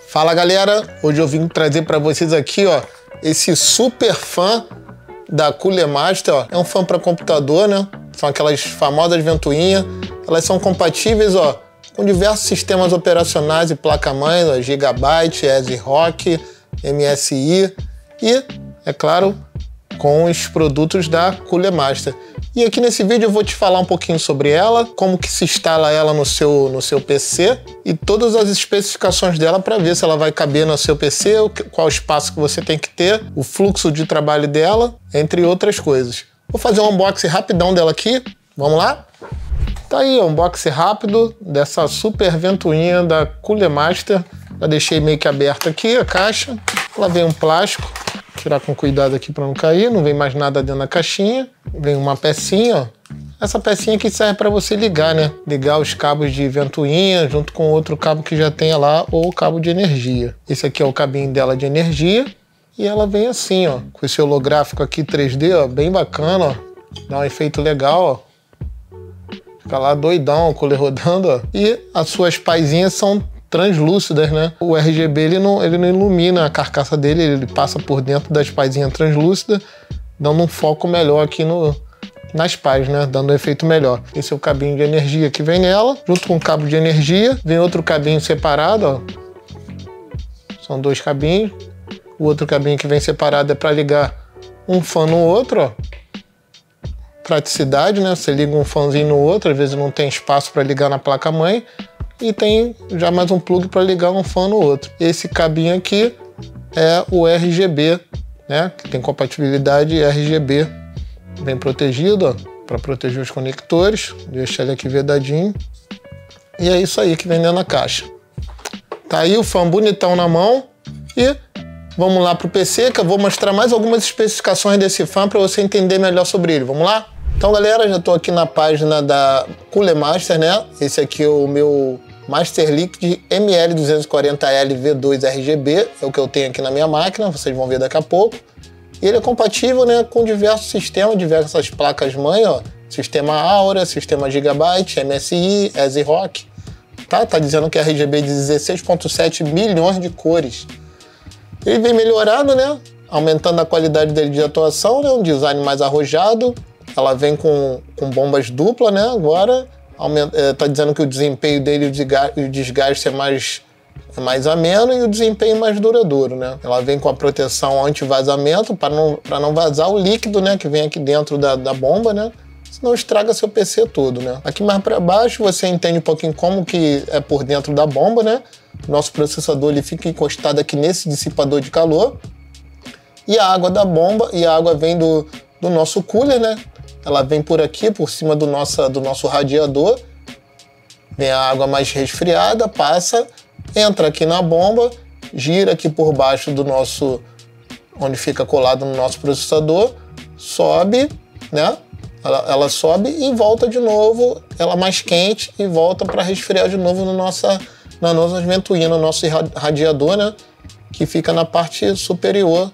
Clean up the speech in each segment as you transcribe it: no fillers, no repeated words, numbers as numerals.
Fala galera, hoje eu vim trazer para vocês aqui, ó, esse super fan da Cooler Master, ó. É um fan para computador, né? São aquelas famosas ventoinhas. Elas são compatíveis, ó, com diversos sistemas operacionais e placa-mãe, Gigabyte, ASRock, MSI e, é claro, com os produtos da Cooler Master. E aqui nesse vídeo eu vou te falar um pouquinho sobre ela, como que se instala ela no seu PC e todas as especificações dela para ver se ela vai caber no seu PC, qual o espaço que você tem que ter, o fluxo de trabalho dela, entre outras coisas. Vou fazer um unboxing rapidão dela aqui, vamos lá? Tá aí, um unboxing rápido dessa super ventoinha da Cooler Master. Já deixei meio que aberta aqui a caixa, ela vem um plástico. Tirar com cuidado aqui para não cair, não vem mais nada dentro da caixinha. Vem uma pecinha, ó. Essa pecinha aqui serve para você ligar, né? Ligar os cabos de ventoinha junto com outro cabo que já tenha lá ou o cabo de energia. Esse aqui é o cabinho dela de energia e ela vem assim, ó, com esse holográfico aqui 3D, ó, bem bacana, ó. Dá um efeito legal, ó. Fica lá doidão, o cooler rodando, ó. E as suas paizinhas são translúcidas, né? O RGB ele não ilumina a carcaça dele, ele passa por dentro das paizinhas translúcidas, dando um foco melhor aqui nas pás, né? Dando um efeito melhor. Esse é o cabinho de energia que vem nela, junto com o cabo de energia, vem outro cabinho separado, ó. São dois cabinhos. O outro cabinho que vem separado é para ligar um fã no outro, ó. Praticidade, né? Você liga um fãzinho no outro, às vezes não tem espaço para ligar na placa-mãe. E tem já mais um plug para ligar um fã no outro. Esse cabinho aqui é o RGB, né? Que tem compatibilidade RGB. Bem protegido, ó, para proteger os conectores. Deixa ele aqui vedadinho. E é isso aí que vem dentro da caixa. Tá aí o fã bonitão na mão. E vamos lá pro PC, que eu vou mostrar mais algumas especificações desse fã para você entender melhor sobre ele. Vamos lá? Então, galera, já estou aqui na página da Cooler Master, né? Esse aqui é o meu Master Liquid ML240L V2 RGB, é o que eu tenho aqui na minha máquina, vocês vão ver daqui a pouco. E ele é compatível, né, com diversos sistemas, diversas placas-mãe, ó. Sistema Aura, sistema Gigabyte, MSI, ASRock. Tá dizendo que é RGB de 16,7 milhões de cores. Ele vem melhorado, né? Aumentando a qualidade dele de atuação, né? Um design mais arrojado. Ela vem com bombas duplas, né? Agora tá dizendo que o desempenho dele e o desgaste é mais ameno e o desempenho mais duradouro, né? Ela vem com a proteção anti-vazamento para não vazar o líquido, né? Que vem aqui dentro da bomba, né? Senão estraga seu PC todo, né? Aqui mais para baixo você entende um pouquinho como que é por dentro da bomba, né? Nosso processador ele fica encostado aqui nesse dissipador de calor. E a água da bomba, e a água vem do nosso cooler, né? Ela vem por aqui, por cima do nosso radiador. Vem a água mais resfriada, passa, entra aqui na bomba, gira aqui por baixo do nosso, onde fica colado no nosso processador, sobe, né? Ela sobe e volta de novo, ela mais quente e volta para resfriar de novo na nossa ventoinha, no nosso radiador, né? Que fica na parte superior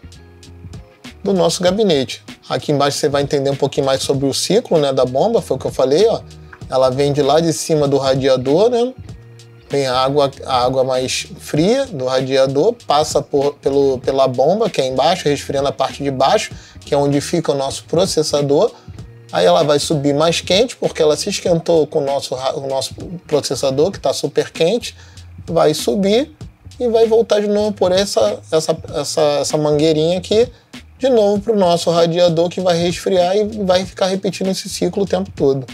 do nosso gabinete. Aqui embaixo você vai entender um pouquinho mais sobre o ciclo, né, da bomba, foi o que eu falei, ó. Ela vem de lá de cima do radiador, né? Vem a água mais fria do radiador, passa pela bomba, que é embaixo, resfriando a parte de baixo, que é onde fica o nosso processador. Aí ela vai subir mais quente, porque ela se esquentou com o nosso processador, que está super quente. Vai subir e vai voltar de novo por essa mangueirinha aqui, de novo para o nosso radiador, que vai resfriar e vai ficar repetindo esse ciclo o tempo todo.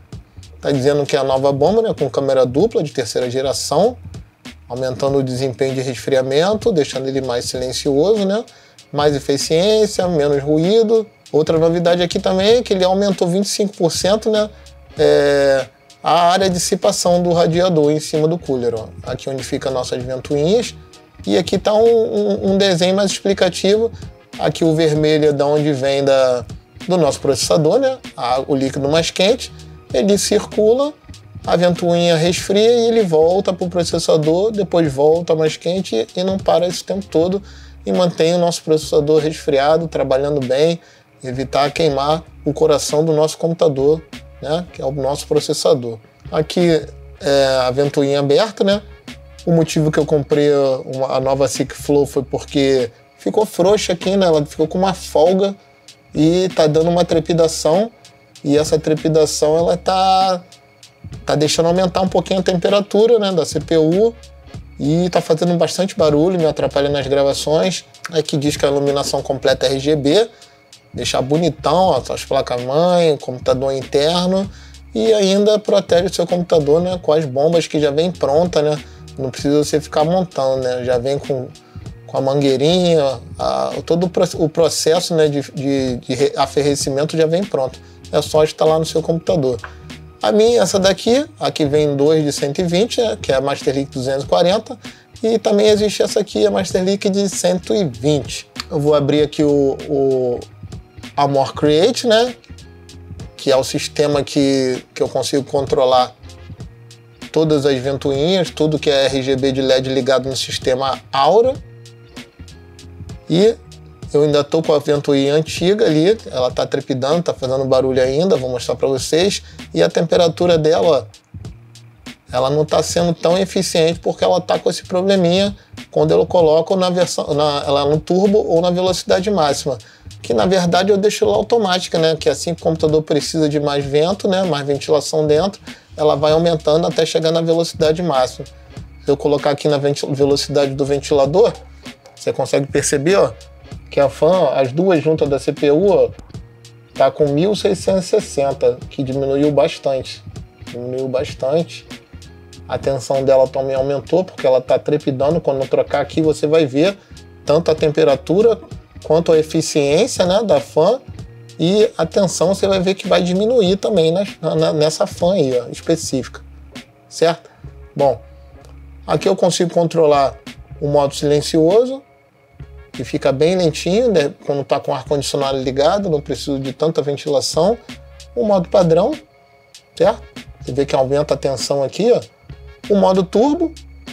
Tá dizendo que é a nova bomba, né, com câmera dupla de terceira geração, aumentando o desempenho de resfriamento, deixando ele mais silencioso, né, mais eficiência, menos ruído. Outra novidade aqui também é que ele aumentou 25%, né, a área de dissipação do radiador em cima do cooler, ó. Aqui onde fica nossas ventoinhas. E aqui está um desenho mais explicativo. Aqui o vermelho é da onde vem do nosso processador, né? O líquido mais quente. Ele circula, a ventoinha resfria e ele volta para o processador, depois volta mais quente e não para esse tempo todo e mantém o nosso processador resfriado, trabalhando bem, evitar queimar o coração do nosso computador, né? Que é o nosso processador. Aqui é a ventoinha aberta, né? O motivo que eu comprei a nova SickFlow foi porque ficou frouxa aqui, né? Ela ficou com uma folga e tá dando uma trepidação. E essa trepidação, ela tá deixando aumentar um pouquinho a temperatura, né, da CPU. E tá fazendo bastante barulho, me atrapalha nas gravações. Aqui diz que a iluminação completa é RGB. Deixar bonitão, ó, as placas-mãe, computador interno. E ainda protege o seu computador, né, com as bombas que já vem pronta, né? Não precisa você ficar montando, né? Já vem com a mangueirinha, todo o processo, né, de aferrecimento já vem pronto. É só instalar no seu computador. A minha, essa daqui, aqui vem 2 de 120, né, que é a Masterlink 240. E também existe essa aqui, a Masterlink de 120. Eu vou abrir aqui o Amor Create, né? Que é o sistema que eu consigo controlar todas as ventoinhas, tudo que é RGB de LED ligado no sistema Aura. E eu ainda estou com a ventoinha antiga ali, ela está trepidando, está fazendo barulho ainda, vou mostrar para vocês. E a temperatura dela, ela não está sendo tão eficiente porque ela está com esse probleminha quando eu coloco ela no turbo ou na velocidade máxima. Que na verdade eu deixo ela automática, né? Que assim que o computador precisa de mais vento, né? Mais ventilação dentro, ela vai aumentando até chegar na velocidade máxima. Se eu colocar aqui na velocidade do ventilador, você consegue perceber, ó, que a fan, as duas juntas da CPU, ó, tá com 1660, que diminuiu bastante. Diminuiu bastante. A tensão dela também aumentou, porque ela tá trepidando. Quando eu trocar aqui, você vai ver tanto a temperatura quanto a eficiência, né, da fan. E a tensão você vai ver que vai diminuir também nessa fan aí, ó, específica, certo? Bom, aqui eu consigo controlar o modo silencioso, que fica bem lentinho, né, quando está com o ar-condicionado ligado, não preciso de tanta ventilação. O modo padrão, certo? Você vê que aumenta a tensão aqui, ó. O modo turbo.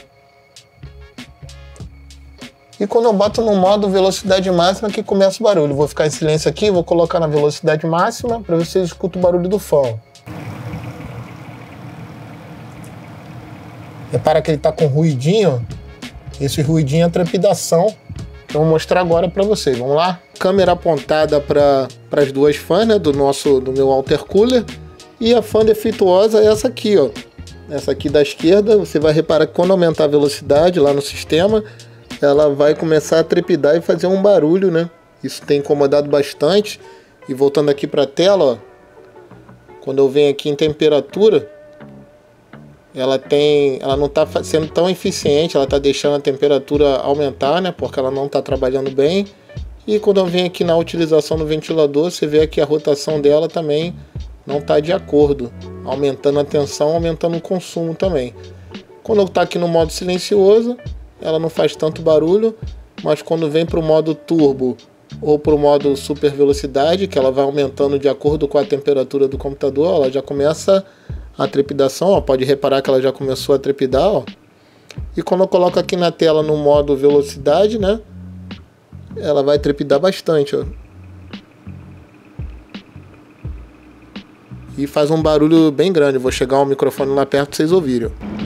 E quando eu boto no modo velocidade máxima que começa o barulho. Vou ficar em silêncio aqui, vou colocar na velocidade máxima para vocês escutem o barulho do fã. Repara que ele está com ruidinho. Esse ruidinho é a trepidação. Que eu vou mostrar agora para vocês. Vamos lá? Câmera apontada para as duas fãs, né, do meu Alter Cooler. E a fã defeituosa é essa aqui, ó. Essa aqui da esquerda. Você vai reparar que quando aumentar a velocidade lá no sistema, ela vai começar a trepidar e fazer um barulho, né? Isso tem incomodado bastante. E voltando aqui para a tela, ó, quando eu venho aqui em temperatura, ela não está sendo tão eficiente, ela está deixando a temperatura aumentar, né? Porque ela não está trabalhando bem. E quando eu venho aqui na utilização do ventilador, você vê que a rotação dela também não está de acordo, aumentando a tensão, aumentando o consumo também. Quando eu estou aqui no modo silencioso, ela não faz tanto barulho, mas quando vem para o modo turbo ou para o modo super velocidade, que ela vai aumentando de acordo com a temperatura do computador, ela já começa a trepidação, ó, pode reparar que ela já começou a trepidar, ó. E quando eu coloco aqui na tela no modo velocidade, né, ela vai trepidar bastante, ó. E faz um barulho bem grande. Vou chegar o microfone lá perto para vocês ouvirem, ó.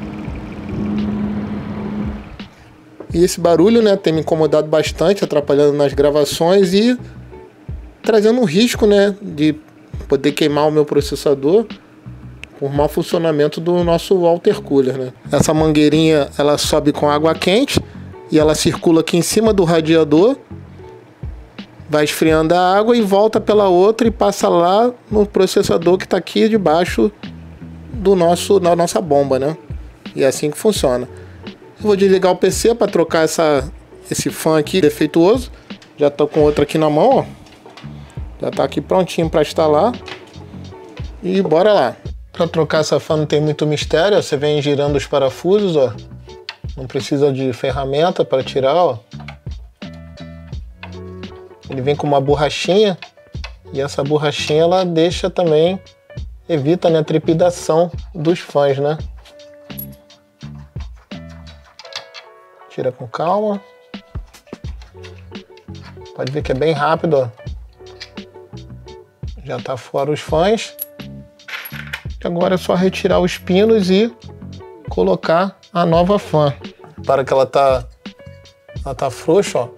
E esse barulho, né, tem me incomodado bastante, atrapalhando nas gravações e trazendo um risco, né, de poder queimar o meu processador por mau funcionamento do nosso Alter Cooler, né. Essa mangueirinha, ela sobe com água quente e ela circula aqui em cima do radiador, vai esfriando a água e volta pela outra e passa lá no processador que está aqui debaixo da nossa bomba, né. E é assim que funciona. Eu vou desligar o PC para trocar esse fã aqui defeituoso. Já estou com outro aqui na mão, ó. Já está aqui prontinho para instalar. E bora lá. Para trocar essa fã não tem muito mistério. Você vem girando os parafusos, ó. Não precisa de ferramenta para tirar, ó. Ele vem com uma borrachinha. E essa borrachinha ela deixa também, evita, né, a trepidação dos fãs, né? Tira com calma. Pode ver que é bem rápido, ó. Já tá fora os fãs. Agora é só retirar os pinos e colocar a nova fan. Para que ela tá frouxa, ó.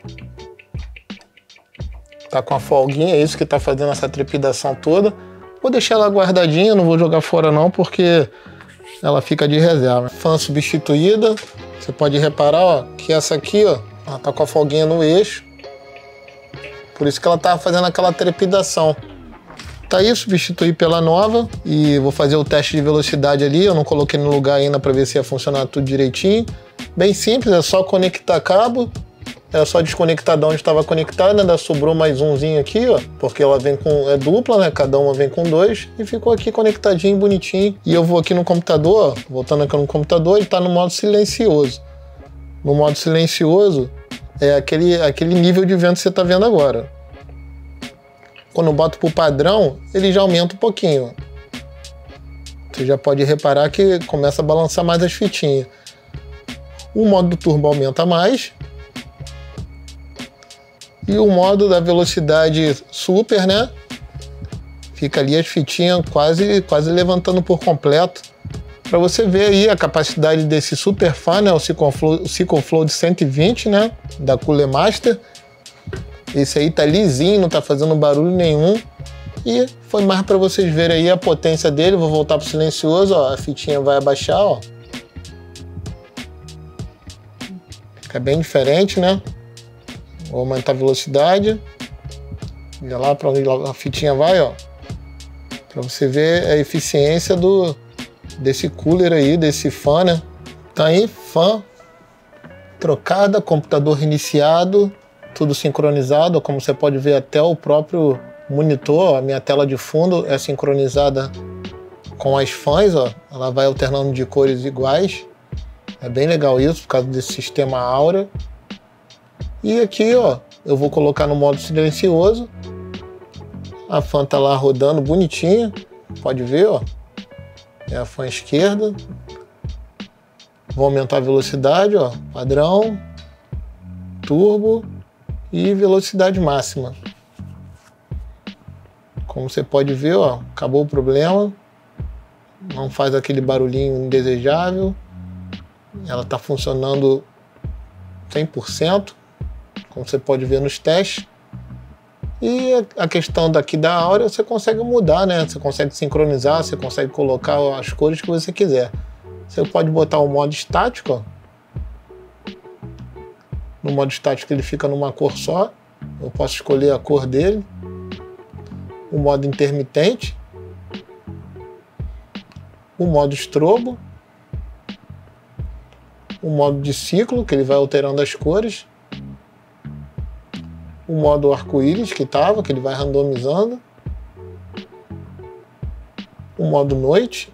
Tá com a folguinha, é isso que tá fazendo essa trepidação toda. Vou deixar ela guardadinha, não vou jogar fora não, porque ela fica de reserva. Fan substituída, você pode reparar, ó, que essa aqui, ó, ela tá com a folguinha no eixo. Por isso que ela tá fazendo aquela trepidação. Tá aí, substituí pela nova e vou fazer o teste de velocidade ali. Eu não coloquei no lugar ainda para ver se ia funcionar tudo direitinho. Bem simples, é só conectar cabo. Era só desconectar de onde estava conectado, ainda sobrou mais umzinho aqui, ó, porque ela vem com, é dupla, né, cada uma vem com 2, e ficou aqui conectadinho, bonitinho. E eu vou aqui no computador, ó, voltando aqui no computador, ele tá no modo silencioso. No modo silencioso é aquele nível de vento que você tá vendo agora. Quando eu boto pro padrão, ele já aumenta um pouquinho. Você já pode reparar que começa a balançar mais as fitinhas. O modo do turbo aumenta mais. E o modo da velocidade super, né? Fica ali as fitinhas quase levantando por completo. Para você ver aí a capacidade desse super fan, né? O Cicloflow de 120, né? Da Cooler Master. Esse aí tá lisinho, não tá fazendo barulho nenhum. E foi mais para vocês verem aí a potência dele. Vou voltar pro silencioso, ó. A fitinha vai abaixar, ó. Fica bem diferente, né? Vou aumentar a velocidade. Olha lá para onde a fitinha vai, ó. Para você ver a eficiência desse cooler aí, desse fan, né? Tá aí, fan trocada, computador reiniciado, tudo sincronizado. Como você pode ver, até o próprio monitor, ó, a minha tela de fundo é sincronizada com as fãs, ó. Ela vai alternando de cores iguais. É bem legal isso, por causa desse sistema Aura. E aqui, ó, eu vou colocar no modo silencioso. A fan tá lá rodando bonitinha. Pode ver, ó. É a fan esquerda. Vou aumentar a velocidade, ó. Padrão, turbo e velocidade máxima. Como você pode ver, ó, acabou o problema. Não faz aquele barulhinho indesejável. Ela tá funcionando 100%. Como você pode ver nos testes. E a questão daqui da Aura, você consegue mudar, né? Você consegue sincronizar, você consegue colocar as cores que você quiser. Você pode botar o modo estático, ó. No modo estático ele fica numa cor só. Eu posso escolher a cor dele. O modo intermitente. O modo estrobo. O modo de ciclo, que ele vai alterando as cores. O modo arco-íris que ele vai randomizando. O modo noite.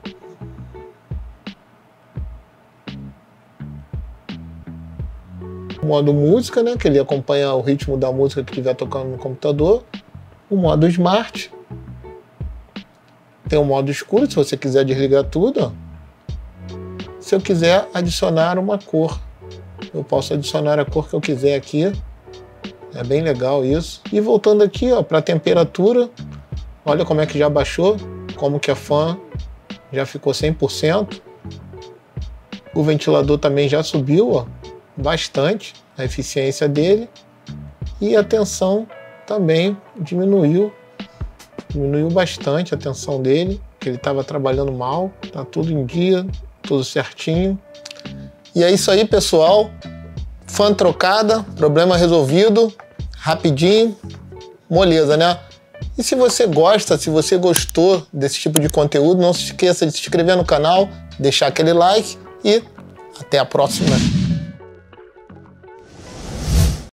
O modo música, né, que ele acompanha o ritmo da música que estiver tocando no computador. O modo smart. Tem o modo escuro, se você quiser desligar tudo, ó. Se eu quiser adicionar uma cor, eu posso adicionar a cor que eu quiser aqui. É bem legal isso. E voltando aqui, ó, para a temperatura, olha como é que já baixou, como que a fan já ficou 100%. O ventilador também já subiu, ó, bastante a eficiência dele. E a tensão também diminuiu bastante a tensão dele, que ele estava trabalhando mal. Tá tudo em dia, tudo certinho. E é isso aí, pessoal. Fan trocada, problema resolvido, rapidinho, moleza, né? E se você gosta, se você gostou desse tipo de conteúdo, não se esqueça de se inscrever no canal, deixar aquele like e até a próxima.